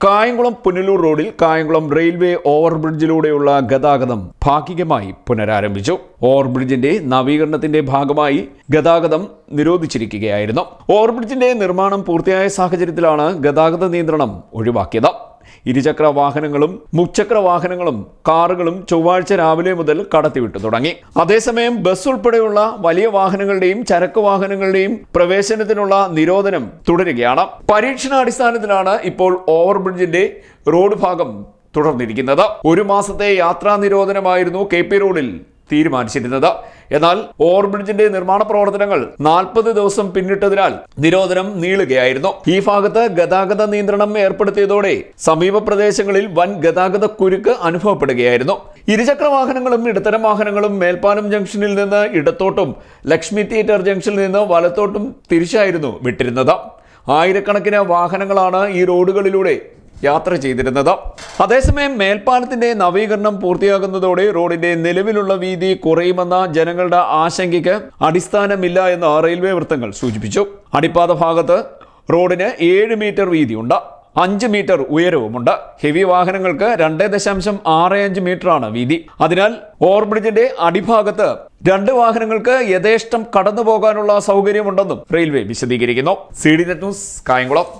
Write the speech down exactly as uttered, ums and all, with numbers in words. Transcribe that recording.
കായംകുളം പുനലൂർ റോഡിൽ കായംകുളം റെയിൽവേ ഓവർബ്രിഡ്ജിലൂടെയുള്ള ഗതാഗതം ഭാഗികമായി പുനരാരംഭിച്ചു. ഓവർബ്രിഡ്ജിന്റെ നവീകരണത്തിന്റെ ഭാഗമായി ഗതാഗതം നിരോധിച്ചിരിക്കുകയായിരുന്നു. ഓവർബ്രിഡ്ജിന്റെ നിർമ്മാണം പൂർത്തിയായ സാഹചര്യത്തിലാണ് ഗതാഗത നിയന്ത്രണം ഒഴിവാക്കിയത്. ഇരുചക്ര വാഹനങ്ങളും മുച്ചക്ര വാഹനങ്ങളും കാറുകളും ചൊവ്വാഴ്ച രാവിലെ മുതൽ കടത്തിവിട്ടു തുടങ്ങി. അതേസമയം ബസ് ഉൾപ്പെടെയുള്ള വലിയ വാഹനങ്ങളുടെയും ചരക്ക് വാഹനങ്ങളുടെയും പ്രവേശനത്തിനുള്ള നിരോധനം തുടരുകയാണ്. പരീക്ഷണാടിസ്ഥാനത്തിലാണ് ഇപ്പോൾ ഓവർബ്രിഡ്ജിന്റെ റോഡ് ഭാഗം തുടർന്നിരിക്കുന്നത്. ഒരു മാസത്തെ യാത്രാ നിരോധനമായിരുന്നു കെ പി റോഡിൽ തീരുമാനിച്ചിരുന്നത്. എന്നാൽ ഓവർബ്രിഡ്ജിന്റെ നിർമ്മാണ പ്രവർത്തനങ്ങൾ നാൽപ്പത് ദിവസം പിന്നിട്ടതിനാൽ നിരോധനം നീളുകയായിരുന്നു. ഈ ഭാഗത്ത് ഗതാഗത നിയന്ത്രണം ഏർപ്പെടുത്തിയതോടെ സമീപ പ്രദേശങ്ങളിൽ വൻ ഗതാഗത കുരുക്ക് അനുഭവപ്പെടുകയായിരുന്നു. ഇരുചക്ര വാഹനങ്ങളും ഇടത്തരം വാഹനങ്ങളും മേൽപ്പാലം ജംഗ്ഷനിൽ നിന്ന് ഇടത്തോട്ടും ലക്ഷ്മി തിയേറ്റർ ജംഗ്ഷനിൽ നിന്ന് വലത്തോട്ടും തിരിച്ചായിരുന്നു വിട്ടിരുന്നത്. ആയിരക്കണക്കിന് വാഹനങ്ങളാണ് ഈ റോഡുകളിലൂടെ യാത്ര ചെയ്തിരുന്നത്. അതേസമയം മേൽപ്പാലത്തിന്റെ നവീകരണം പൂർത്തിയാകുന്നതോടെ റോഡിന്റെ നിലവിലുള്ള വീതി കുറയുമെന്ന ജനങ്ങളുടെ ആശങ്കയ്ക്ക് അടിസ്ഥാനമില്ല എന്ന് റെയിൽവേ വൃത്തങ്ങൾ സൂചിപ്പിച്ചു. അടിപ്പാത ഭാഗത്ത് റോഡിന് ഏഴ് മീറ്റർ വീതിയുണ്ട്, അഞ്ച് മീറ്റർ ഉയരവുമുണ്ട്. ഹെവി വാഹനങ്ങൾക്ക് രണ്ട് ദശാംശം ആറ് അഞ്ച് മീറ്ററാണ് വീതി. അതിനാൽ ഓവർബ്രിഡ്ജിന്റെ അടിഭാഗത്ത് രണ്ട് വാഹനങ്ങൾക്ക് യഥേഷ്ടം കടന്നു പോകാനുള്ള സൗകര്യമുണ്ടെന്നും റെയിൽവേ വിശദീകരിക്കുന്നു. C D net news, Kayamkulam.